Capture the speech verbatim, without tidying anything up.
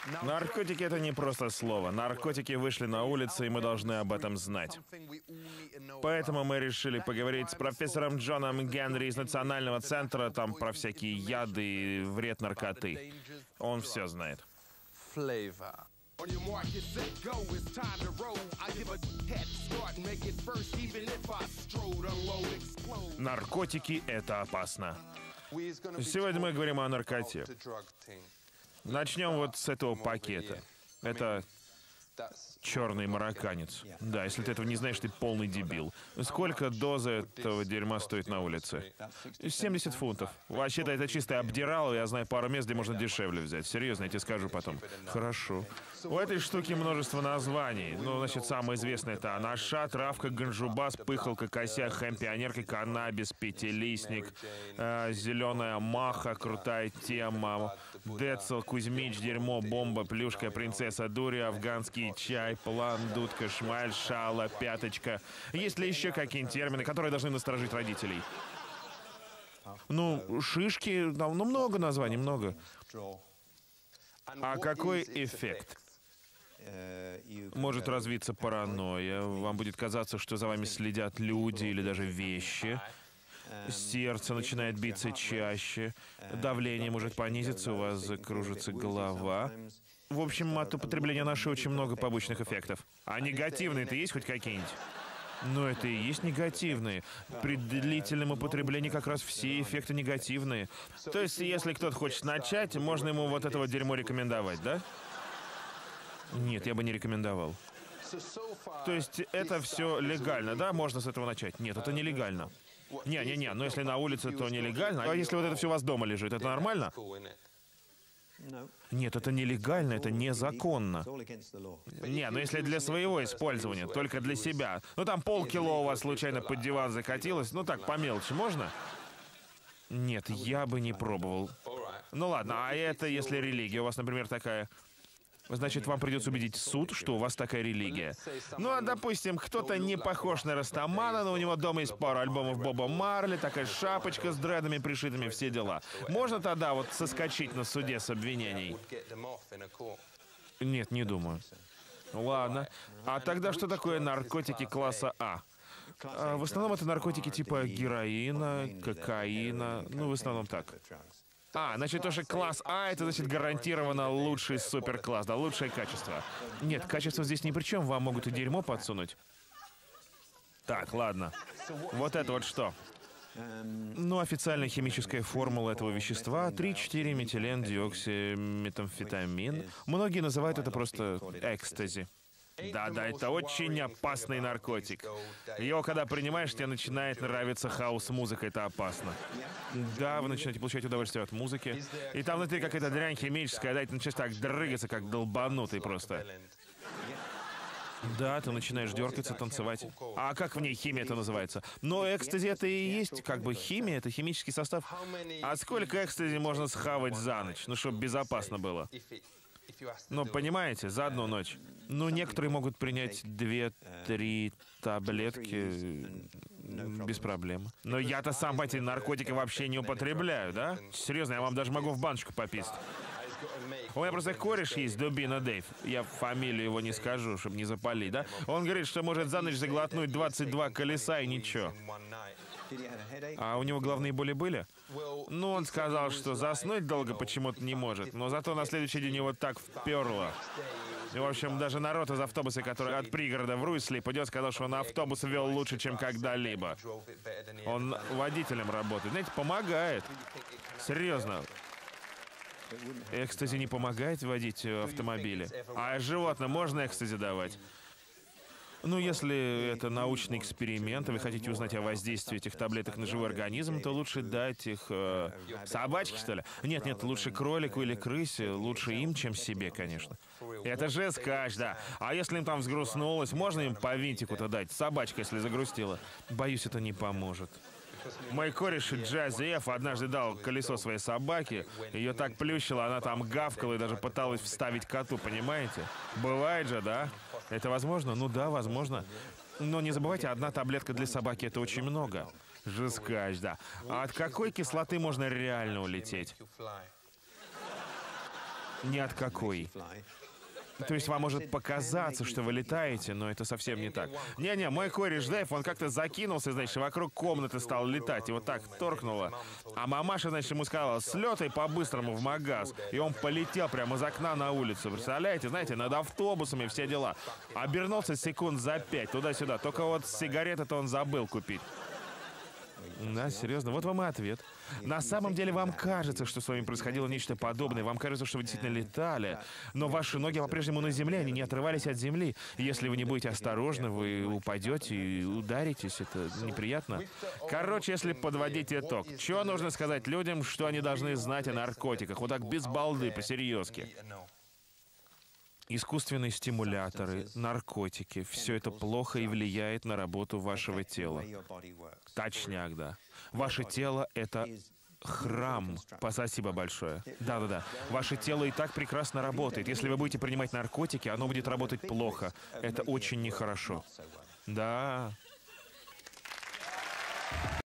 Наркотики — это не просто слово. Наркотики вышли на улицы, и мы должны об этом знать. Поэтому мы решили поговорить с профессором Джоном Генри из Национального центра там про всякие яды и вред наркоты. Он все знает. Наркотики — это опасно. Сегодня мы говорим о наркоте. Начнем вот с этого пакета. Это черный марокканец. Да, если ты этого не знаешь, ты полный дебил. Сколько доза этого дерьма стоит на улице? семьдесят фунтов. Вообще-то это чистое обдирало, я знаю пару мест, где можно дешевле взять. Серьезно, я тебе скажу потом. Хорошо. У этой штуки множество названий. Ну, значит, самое известное — это анаша, травка, ганджубас, пыхалка, косяк, хэм, пионерка, каннабис, пятилистник, э, зеленая маха, крутая тема, децл, кузьмич, дерьмо, бомба, плюшка, принцесса дури, афганский чай, план, дудка, шмаль, шала, пяточка. Есть ли еще какие-нибудь термины, которые должны насторожить родителей? Ну, шишки, ну, много названий, много. А какой эффект? Может развиться паранойя, вам будет казаться, что за вами следят люди или даже вещи. Сердце начинает биться чаще, давление может понизиться, у вас закружится голова. В общем, от употребления нашей очень много побочных эффектов. А негативные-то есть хоть какие-нибудь? Ну, это и есть негативные. При длительном употреблении как раз все эффекты негативные. То есть, если кто-то хочет начать, можно ему вот этого дерьмо рекомендовать, да? Нет, я бы не рекомендовал. То есть, это все легально, да? Можно с этого начать? Нет, это нелегально. Не-не-не, но если на улице, то нелегально. А если вот это все у вас дома лежит, это нормально? Нет, это нелегально, это незаконно. Не, ну если для своего использования, только для себя. Ну там полкило у вас случайно под диван закатилось, ну так, по мелочи, можно? Нет, я бы не пробовал. Ну ладно, а это если религия у вас, например, такая... Значит, вам придется убедить суд, что у вас такая религия. Ну, а, допустим, кто-то не похож на Растамана, но у него дома есть пару альбомов Боба Марли, такая шапочка с дредами пришитыми, все дела. Можно тогда вот соскочить на суде с обвинений? Нет, не думаю. Ладно. А тогда что такое наркотики класса А? А, в основном это наркотики типа героина, кокаина, ну, в основном так. А, значит, тоже класс А, это значит гарантированно лучший суперкласс, да, лучшее качество. Нет, качество здесь ни при чем, вам могут и дерьмо подсунуть. Так, ладно. Вот это вот что? Ну, официальная химическая формула этого вещества — три-четыре метилен диоксиметамфетамин. Многие называют это просто экстази. Да-да, это очень опасный наркотик. Его, когда принимаешь, тебе начинает нравиться хаус-музыка, это опасно. Да, вы начинаете получать удовольствие от музыки. И там внутри какая-то дрянь химическая, да, и ты начинаешь так дрыгаться, как долбанутый просто. Да, ты начинаешь дергаться, танцевать. А как в ней химия это называется? Ну, экстази это и есть как бы химия, это химический состав. А сколько экстази можно схавать за ночь? Ну, чтобы безопасно было. Ну, понимаете, за одну ночь. Ну, некоторые могут принять две-три таблетки без проблем. Но я-то сам эти наркотики вообще не употребляю, да? Серьезно, я вам даже могу в баночку пописать. У меня просто кореш есть, Дубина Дэйв. Я фамилию его не скажу, чтобы не запалить, да? Он говорит, что может за ночь заглотнуть двадцать два колеса и ничего. А у него головные боли были? Ну, он сказал, что заснуть долго почему-то не может, но зато на следующий день его так вперло. И, в общем, даже народ из автобуса, который от пригорода в Руисли пойдет, сказал, что он автобус вел лучше, чем когда-либо. Он водителем работает. Знаете, помогает. Серьезно. Экстази не помогает водить автомобили? А животным можно экстази давать? Ну, если это научный эксперимент, и вы хотите узнать о воздействии этих таблеток на живой организм, то лучше дать их... Э, собачке, что ли? Нет, нет, лучше кролику или крысе. Лучше им, чем себе, конечно. Это же скач, да. А если им там взгрустнулось, можно им по винтику-то дать? Собачка, если загрустила. Боюсь, это не поможет. Мой кореш Джази Эф однажды дал колесо своей собаке. Ее так плющило, она там гавкала и даже пыталась вставить коту, понимаете? Бывает же, да? Это возможно? Ну да, возможно. Но не забывайте, одна таблетка для собаки — это очень много. Жескач, да. А от какой кислоты можно реально улететь? Ни от какой. То есть вам может показаться, что вы летаете, но это совсем не так. Не-не, мой кореш Дэйв, он как-то закинулся, значит, вокруг комнаты стал летать, и вот так торкнуло. А мамаша, значит, ему сказала, слетай по-быстрому в магаз. И он полетел прямо из окна на улицу. Представляете, знаете, над автобусами все дела. Обернулся секунд за пять, туда-сюда. Только вот сигареты-то он забыл купить. Да, серьезно, вот вам и ответ. На самом деле вам кажется, что с вами происходило нечто подобное, вам кажется, что вы действительно летали, но ваши ноги по-прежнему на земле, они не отрывались от земли. Если вы не будете осторожны, вы упадете и ударитесь, это неприятно. Короче, если подводить итог, что нужно сказать людям, что они должны знать о наркотиках, вот так без балды, по-серьезки? Искусственные стимуляторы, наркотики — все это плохо и влияет на работу вашего тела. Точняк, да. Ваше тело — это храм. Спасибо большое. Да-да-да. Ваше тело и так прекрасно работает. Если вы будете принимать наркотики, оно будет работать плохо. Это очень нехорошо. Да.